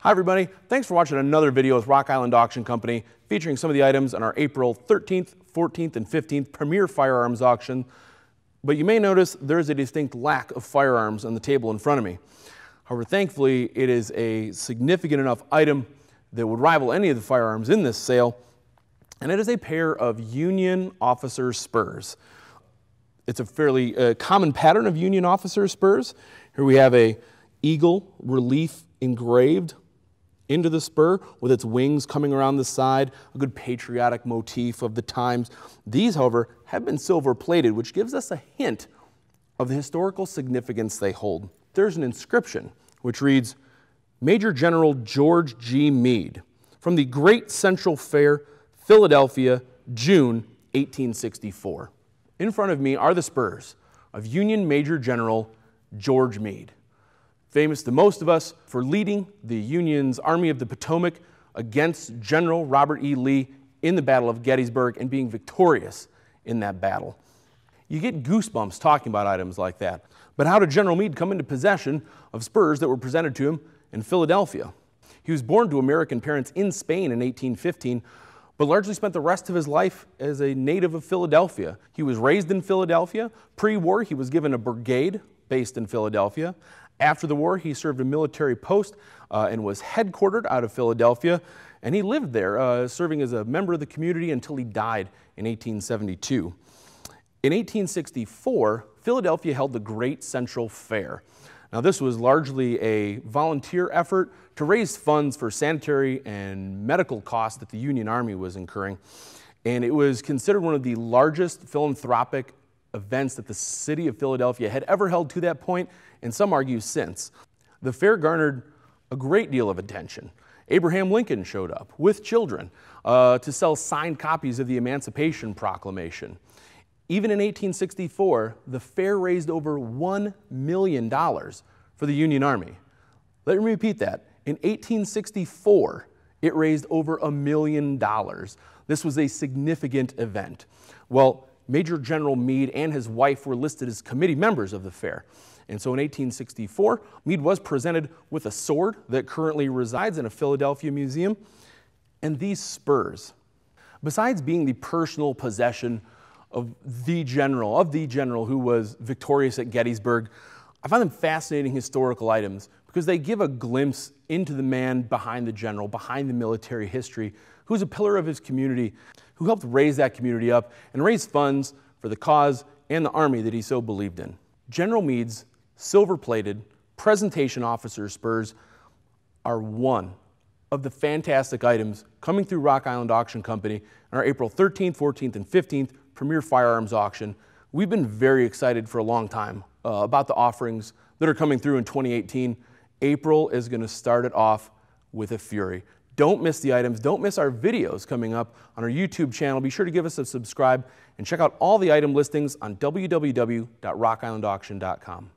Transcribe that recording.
Hi everybody, thanks for watching another video with Rock Island Auction Company featuring some of the items on our April 13th, 14th, and 15th premier firearms auction. But you may notice there's a distinct lack of firearms on the table in front of me. However, thankfully it is a significant enough item that would rival any of the firearms in this sale, and it is a pair of Union officer Spurs. It's a fairly common pattern of Union officer Spurs. Here we have a eagle relief engraved into the spur with its wings coming around the side, a good patriotic motif of the times. These, however, have been silver plated, which gives us a hint of the historical significance they hold. There's an inscription which reads, Major General George G. Meade, from the Great Central Fair, Philadelphia, June 1864. In front of me are the spurs of Union Major General George Meade, famous to most of us for leading the Union's Army of the Potomac against General Robert E. Lee in the Battle of Gettysburg and being victorious in that battle. You get goosebumps talking about items like that. But how did General Meade come into possession of spurs that were presented to him in Philadelphia? He was born to American parents in Spain in 1815, but largely spent the rest of his life as a native of Philadelphia. He was raised in Philadelphia. Pre-war, he was given a brigade based in Philadelphia. After the war, he served a military post and was headquartered out of Philadelphia, and he lived there, serving as a member of the community until he died in 1872. In 1864, Philadelphia held the Great Central Fair. Now, this was largely a volunteer effort to raise funds for sanitary and medical costs that the Union Army was incurring, and it was considered one of the largest philanthropic events that the city of Philadelphia had ever held to that point, and some argue since. The fair garnered a great deal of attention. Abraham Lincoln showed up with children to sell signed copies of the Emancipation Proclamation. Even in 1864, the fair raised over $1 million for the Union Army. Let me repeat that. In 1864, it raised over $1 million. This was a significant event. Well, Major General Meade and his wife were listed as committee members of the fair. And so in 1864, Meade was presented with a sword that currently resides in a Philadelphia museum, and these spurs. Besides being the personal possession of the general who was victorious at Gettysburg, I find them fascinating historical items because they give a glimpse into the man behind the general, behind the military history, who's a pillar of his community, who helped raise that community up and raise funds for the cause and the army that he so believed in. General Meade's silver-plated presentation officer spurs are one of the fantastic items coming through Rock Island Auction Company on our April 13th, 14th, and 15th premier firearms auction. We've been very excited for a long time about the offerings that are coming through in 2018. April is going to start it off with a fury. Don't miss the items. Don't miss our videos coming up on our YouTube channel. Be sure to give us a subscribe and check out all the item listings on www.rockislandauction.com.